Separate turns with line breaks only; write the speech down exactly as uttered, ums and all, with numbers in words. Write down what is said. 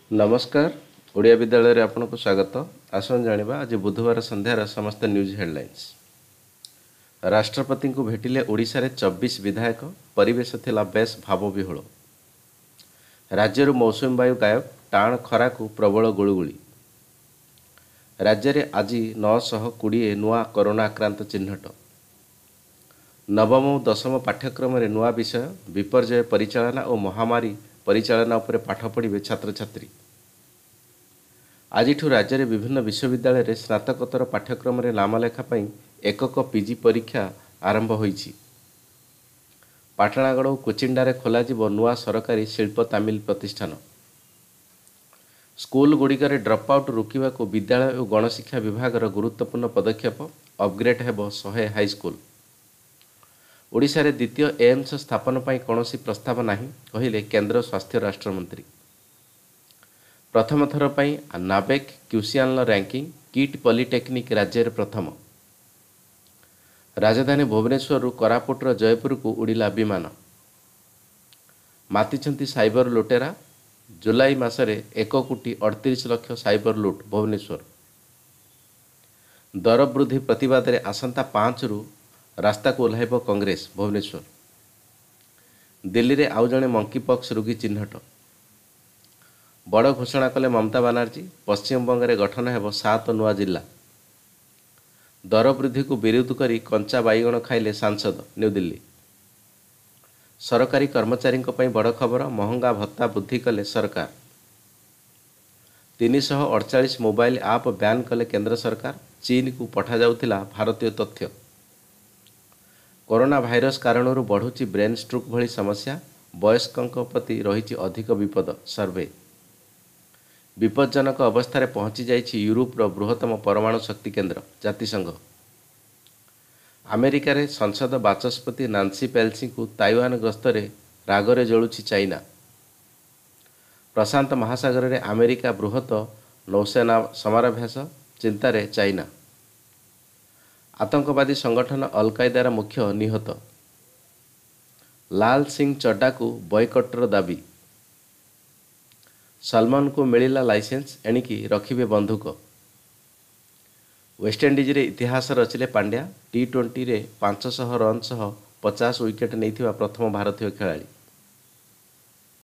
नमस्कार। ओडिया विद्यालय रे आपनको स्वागत। आसन जानिबा आज बुधवार संध्यार समस्त न्यूज हेडलाइंस। राष्ट्रपति को भेटिले ओडिशा रे चौबीस विधायक। परिवेश थिला बेस भावविहुल। राज्य मौसुमी वायु गायब। टाण खरा को प्रबल गुळुगुळी। राज्य रे आज नौ सौ बीस नुआ कोरोना आक्रांत चिन्हट। नवम और दशम पाठ्यक्रम रे नुआ विषय विपर्यय परिचालना और महामारी परिचालना उपरे पाठ पढ़िबे छात्र छात्री। आज राज्य में विभिन्न विश्वविद्यालय रे स्नातकोत्तर पाठ्यक्रम रे नामलेखा पई एकक पीजी परीक्षा आरंभ होईछि। पाटणागड़ और कोचिंडारे खोलाजिबो नुआ सरकारी शिल्प तामिल प्रतिष्ठान। स्कूल गुड़िकर ड्रप आउट रोकने को विद्यालय और गणशिक्षा विभाग गुरुत्वपूर्ण पदक्षेप। अपग्रेड हेबो शहे हाईस्कूल। ओडिशा रे द्वितीय एम्स स्थापन पर कौन प्रस्ताव नहीं कहले केंद्र स्वास्थ्य राष्ट्रमंत्री। प्रथम थर पर नाबेक क्यूसीआन रैंकिंग किट पॉलिटेक्निक राज्य रे प्रथम। राजधानी भुवनेश्वर कोरापुटर जयपुर को उड़िला विमान। मातिछंती साइबर लुटेरा। जुलाई मासरे एक कोटी अड़तीस लक्ष साइबर लुट भुवनेश्वर। दर वृद्धि प्रतिवाद रे आसंता पाँच रु रास्ता को ओह्लाइब कांग्रेस भुवनेश्वर। दिल्ली रे आउ जणे मंकीपॉक्स रोगी चिन्हट। बड़ घोषणा कले ममता बानार्जी। पश्चिमबंग रे गठन हेब सात नुआ जिला। दर वृद्धि को विरोध करी कंचा बाइगण खाइले सांसद न्यू दिल्ली। सरकारी कर्मचारी बड़ खबर महंगा भत्ता वृद्धि कले सरकार। तीन सौ अड़चाश मोबाइल आप बैन कले केंद्र सरकार। चीन को पठा जाउथिला भारतीय तथ्य। कोरोना भाइरस कारणरू बढ़ुची ब्रेन स्ट्रोक भली समस्या। वयस्कों प्रति रही अधिक विपद सर्वे। विपज्जनक अवस्था रे पहुंची जाइछि यूरोपर बृहत्तम परमाणु शक्ति केन्द्र जातिसंघ। अमेरिका रे संसद बाचस्पति नांसी पेलोसी को ताइवान गस्तरे रागरे जलुछि चाइना। प्रशांत महासागर रे अमेरिका बृहत नौसेना समराभ्यास चिंतारे चाइना। आतंकवादी संगठन अल कायदार मुख्य निहत। लाल सिंह चड्डा को बॉयकटर दाबी। सलमान को मिलिला लाइसेंस एणिकी रखिबे बंधुक। वेस्टइंडीज रे इतिहास रचिले पांड्या। टी ट्वेंटी रे पांच सौ रन सह पचास विकेट नहीं प्रथम भारतीय खेलाड़ी।